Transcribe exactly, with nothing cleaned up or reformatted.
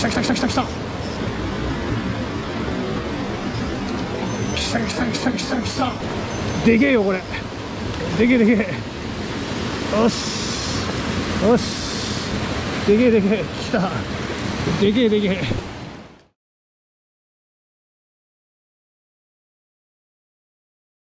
来た来た来た来た来た来た来た来た来た来た来た。でけえよこれ。でけえでけえ。よしよし。でけえでけえ。来た。でけえでけえ。